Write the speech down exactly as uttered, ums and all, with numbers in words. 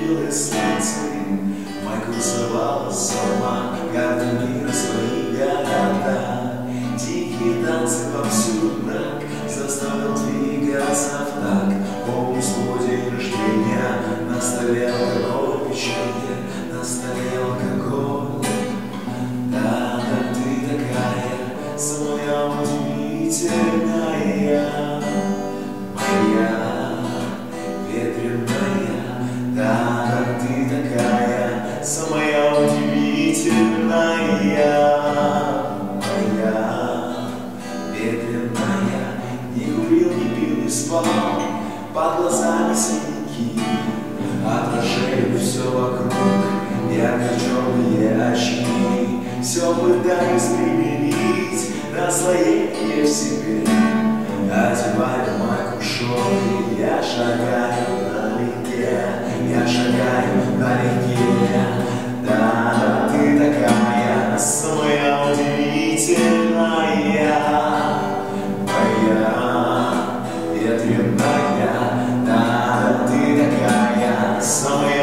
белые станции. Майку срывала сама, карты мира, свои города. Дикие танцы повсюду мрак заставил двигаться в такт. Помню свой день рождения, на столе алкоголь, печенье, на столе алкоголь. Да, да, ты такая, самая удивительная, моя ветреная. Да, да, ты такая, самая удивительная, моя ветреная. Не курил, не пил, не спал, под глазами синяки, отражаю все вокруг, ярко-черные очки. Все пытаюсь примирить, наслоение в себе. Одеваю майку, шорты, я шагаю налегке, я шагаю налегке. Да, ты такая, самая удивительная, моя ветреная. Да, ты такая, самая